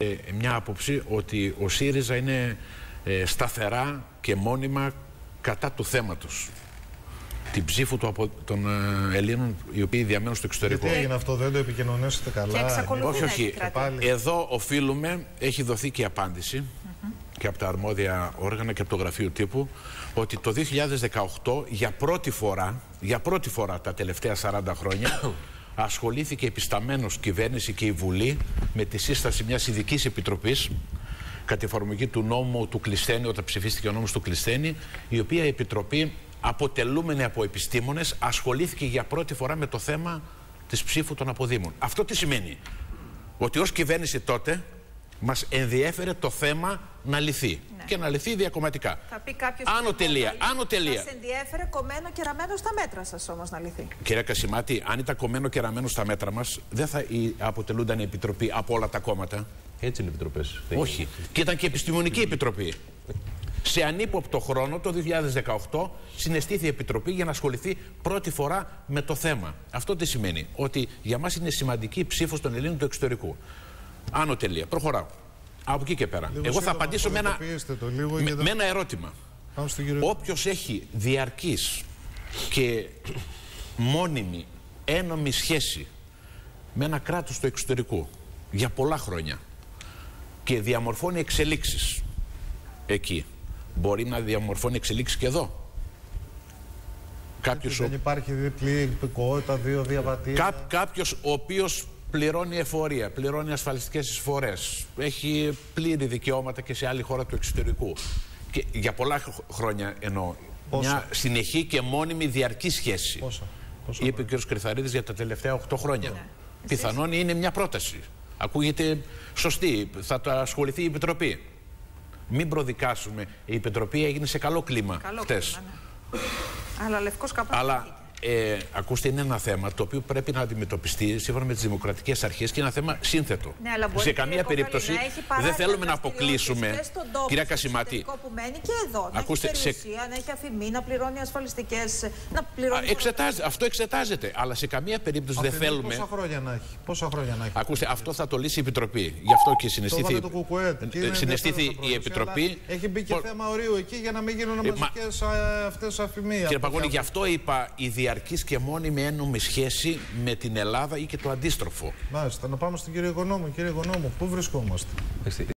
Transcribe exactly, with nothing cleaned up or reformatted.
μια άποψη ότι ο ΣΥΡΙΖΑ είναι ε, σταθερά και μόνιμα κατά του θέματος. Την ψήφου του από των ε, Ελλήνων οι οποίοι διαμένουν στο εξωτερικό. Γιατί έγινε αυτό, δεν το επικοινωνήσετε καλά? Και εξακολουθεί όχι, να όχι. Εδώ οφείλουμε, έχει δοθεί και απάντηση mm-hmm. και από τα αρμόδια όργανα και από το γραφείο τύπου, ότι το δύο χιλιάδες δεκαοκτώ για πρώτη φορά, για πρώτη φορά τα τελευταία σαράντα χρόνια ασχολήθηκε επισταμένως κυβέρνηση και η Βουλή με τη σύσταση μιας ειδικής επιτροπής κατ' εφαρμογή του νόμου του Κλεισθένη, όταν ψηφίστηκε ο νόμος του Κλεισθένη, η οποία επιτροπή, αποτελούμενη από επιστήμονες, ασχολήθηκε για πρώτη φορά με το θέμα της ψήφου των αποδήμων. Αυτό τι σημαίνει? Ότι ως κυβέρνηση τότε μας ενδιέφερε το θέμα να λυθεί. Ναι. Και να λυθεί διακομματικά. Θα πει κάποιος άνω τελεία, άνω τελεία. Σας ενδιέφερε κομμένο και ραμμένο στα μέτρα σας όμως να λυθεί. Κυρία Κασιμάτη, αν ήταν κομμένο και ραμμένο στα μέτρα μας, δεν θα αποτελούνταν η επιτροπή από όλα τα κόμματα. Έτσι είναι οι επιτροπές. Όχι. Και ήταν και επιστημονική επιτροπή. Σε ανύποπτο χρόνο, το δύο χιλιάδες δεκαοκτώ, συναισθήθη η Επιτροπή για να ασχοληθεί πρώτη φορά με το θέμα. Αυτό τι σημαίνει? Ότι για μας είναι σημαντική η ψήφος των Ελλήνων του εξωτερικού. Άνω τελεία. Προχωράω. Από εκεί και πέρα. Λίγο Εγώ θα απαντήσω με ένα, το λίγο με, το... με ένα ερώτημα. Όποιος έχει διαρκής και μόνιμη ένομη σχέση με ένα κράτος του εξωτερικού για πολλά χρόνια και διαμορφώνει εξελίξεις εκεί, μπορεί να διαμορφώνει εξελίξεις και εδώ. Κάποιος δεν ο... υπάρχει διπλή υπηκότητα, δύο διαβατήρια. Κά... Κάποιος ο οποίος πληρώνει εφορία, πληρώνει ασφαλιστικές εισφορές, έχει πλήρη δικαιώματα και σε άλλη χώρα του εξωτερικού. Και για πολλά χρόνια εννοώ. Πόσα? Μια συνεχή και μόνιμη διαρκή σχέση. Πόσα? Πόσα είπε ο κ. Κρυθαρίδης για τα τελευταία οκτώ χρόνια. Ναι. Πιθανόν είναι μια πρόταση. Ακούγεται σωστή. Θα το ασχοληθεί η Επιτροπή. Μην προδικάσουμε. Η Επιτροπή έγινε σε καλό κλίμα χτες. Ναι. Αλλά λευκός κάπου. Αλλά ε, ακούστε, είναι ένα θέμα το οποίο πρέπει να αντιμετωπιστεί σύμφωνα με τις δημοκρατικές αρχές και ένα θέμα σύνθετο. Ναι, αλλά σε καμία περίπτωση δεν θέλουμε να αποκλείσουμε. Κυρία Κασιμάτη, που μένει και εδώ, να ακούστε, έχει περιουσία, σε... να έχει αφημί, να πληρώνει ασφαλιστικές, να πληρώνει... Εξετάζ, αυτό εξετάζεται, αλλά σε καμία περίπτωση δεν θέλουμε... Πόσα χρόνια να έχει. Πόσα χρόνια να έχει. Ακούστε, αυτό θα το λύσει η Επιτροπή. Γι' αυτό και συναισθήθη, το κουκουέ, συναισθήθη η Επιτροπή... Έχει μπει και θέμα ορίου εκεί για να μην γίνουν μαζικές αυτές αφημίες. Κύριε Παγώνη, γι' αυτό είπα η διαρκής και μόνιμη ένομη σχέση με την Ελλάδα ή και το αντίστροφο. Μάλιστα, να πάμε στον κύριο Οικονόμου. Κύριε Οικονόμου, πού βρισκόμαστε?